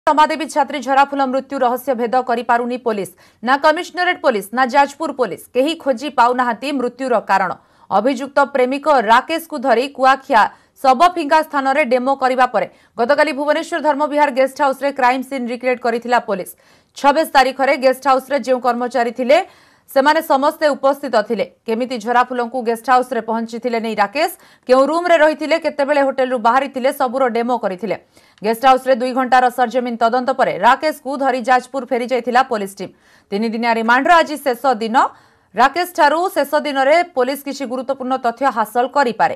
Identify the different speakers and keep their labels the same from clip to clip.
Speaker 1: रमादेवी छात्री झराफुल मृत्यु रहस्य भेद करिपारुनी पुलिस ना कमिशनरेट पुलिस ना जाजपुर पुलिस केही खोजी पाउनाहांती मृत्युर कारण। अभियुक्त प्रेमिक राकेश को धरी कुआखिया शव फिंगा स्थान में डेमो करने पर गतकाली भुवनेश्वर धर्मविहार गेस्ट हाउस रे क्राइम सीन रिक्रिएट करथिला पुलिस। 26 तारीख रे गेस्ट हाउस रे जो कर्मचारी थिले सेमाने समस्ते उपस्थित थिले। केमिति झराफुल को गेस्ट हाउस रे पहुंची नहीं राकेश केउ रूम रे रहिथिले केतेबेले होटल रु बाहरी थिले सबुर डेमो करथिले। गेस्ट हाउस रे 2 घंटार सरजमीन तदंत पर राकेश को धरी जाजपुर फेरी जाइथिला पुलिस टीम। 3 दिनिया रिमांड आज शेष दिन। राकेश ठारू शेष दिन रे पुलिस किछि गुरुत्वपूर्ण तथ्य हासिल करि पारे।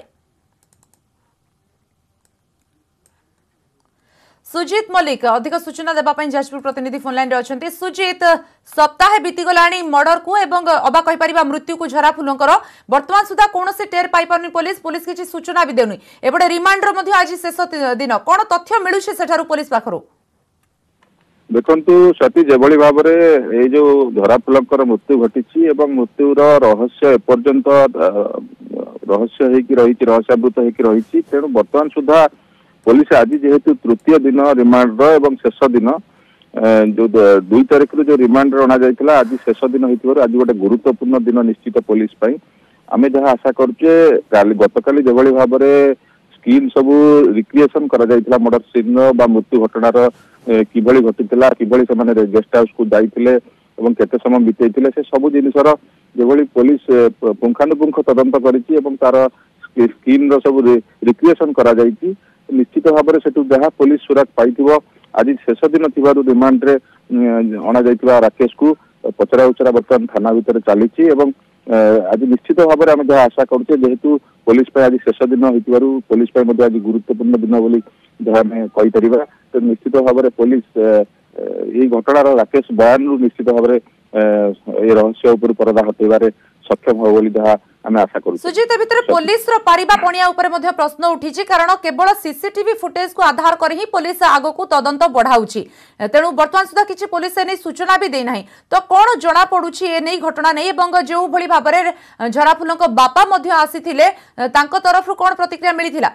Speaker 1: सुजीत मल्लिक अधिक सूचना देवाई जाजपुर प्रतिनिधि फोन लाइन अच्छा। सुजीत सप्ताह बीतीगला मर्डर को एवं अबा कहीपर मृत्यु को झराफुलंकर बर्तमान सुधा कौन से टेर पाई पुलिस पुलिस किसी सूचना भी देनी एपटे रिमांड आज शेष दिन कौन तथ्य मिलूँ से पुलिस पाखर
Speaker 2: देखु सती जेभली भाव में जो झराफुलंकर मृत्यु घटी मृत्युर रहस्य एपर्यंत रहस्य रही रहस्यावृत रही तेणु बर्तमान सुधा पुलिस आज जेहेतु तृतीय दिन रिमांड एवं शेष दिन जो 2 तारीख जो रिमांड अणा जाइथिला आज शेष दिन होइथिबार आज गोटे गुरुत्वपूर्ण दिन निश्चित पुलिस पई आमे जहा आशा करछे गतकाली जेभली भाव में स्कीम सब रिक्रिएशन करा जाइथिला मर्डर सीन बा मृत्यु घटनार किभली घटिथिला किभली से माने गेस्ट हाउस को जाइथिले एवं केते समय बितेइथिले से सब जिनिसर जेभली पुलिस पुंखानुपुंख तदंत करिछि एवं तार स्कीम रो सब रिक्रिएशन करा जाइछि निश्चित भाव में सेठू जहाँ पुलिस सुराग पाई आज शेष दिन थी रिमांड रे अणा जाइथिबा राकेश को पचरा उचरा बर्तमान थाना भितर चली आज निश्चित भाव में आम जहाँ आशा करुचे जेहेतु पुलिस आज शेष दिन होइथिबारु पुलिस आज गुरुत्वपूर्ण दिन बोली जहाँ आम कहीपर तो निश्चित भाव में पुलिस यही घटनार राकेश बयान रु निश्चित भाव में रहस्य उपर पर्दा हटेबारे सक्षम हो बोली जहाँ आम आशा करूँ।
Speaker 1: सुजीत भितर पुलिस रो पारिबा पणिया ऊपर मध्य प्रश्न उठी कारण केवल सीसीटीवी फुटेज को आधार कर ही पुलिस आगो को तदंत बढ़ाउछि तेणु वर्तमान सुधा किछि पुलिस एने सूचना भी देना तो कौन जना पड़ुछि एने घटना नहीं एवं जो भली भाव में झराफुलंक बापा मध्य आसीथिले तांको तरफ कौन प्रतिक्रिया मिलिथिला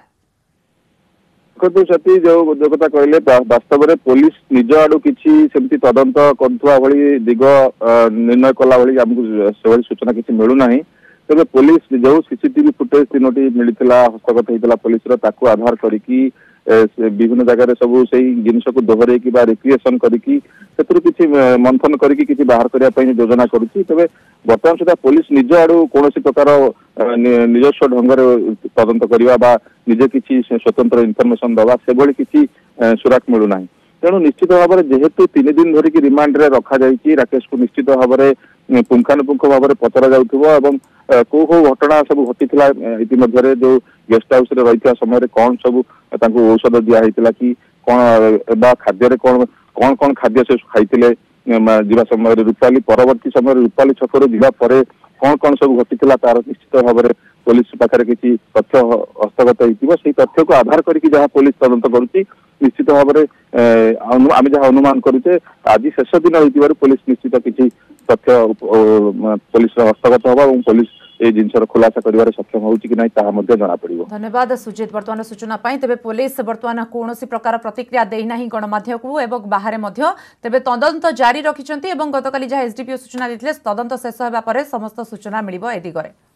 Speaker 2: सती जो कथा कहले वास्तव में पुलिस निज आड़ू किसी सेमती तदंत करुवा भली दिग निर्णय कला भली आमको से सूचना किसी मिलूना तेज पुलिस जो सीसीटीवी फुटेज 3टी मिलता हस्तगत होता पुलिस ताकू आधार करी विभिन्न जगह सब से जिनस को दोहरे रिक्रिएशन करी मंथन करी बाहर करने योजना करुच्ची तेज बर्तमान सुधा पुलिस निज आड़ू कौन प्रकार निजस्व ढंग तदंत करवा निजे किसी स्वतंत्र इनफर्मेशन दवा से किसी सुराग मिलूना तेणु निश्चित भाव में जेहेतु 3 दिन धरिक रिमांड रे रखा जाइए राकेश को निश्चित भाव में पुंखानुपुंख भाव में पचरा जाउथबो कौ कौ घटना सब घटीला इतिमध्य जो गेस्ट हाउस रे रही समय कौन सब औषध दिया कि कौन खाद्य कौन कौन कौन खाद्य से खाई जीवा समय रूपाली परवर्ती समय रूपाली छकरू जावापर कौन कौन सब घटीला तार निश्चित भाव में पुलिस पाखे किसी तथ्य हस्तगत हो तथ्य को आधार करके जहाँ पुलिस तदंत करुच्ची निश्चित भाव में आम जहाँ अनुमान करुचे आज शेष दिन हो पुलिस निश्चित किसी तथ्य पुलिस हस्तगत होगा और पुलिस ये जिनसर खुलासा कर सक्षम हो कि नहीं जना पड़ो।
Speaker 1: धन्यवाद सुजीत बर्तमान सूचना तेज पुलिस बर्तमान कौन प्रकार प्रतिक्रिया देना गणमाध्यम को एवं बाहर तेज तदंत जारी रखिंट गतकाली जहाँ एसडीपीओ सूचना देते तदंत शेष होगा समस्त सूचना मिल ए दिगरे।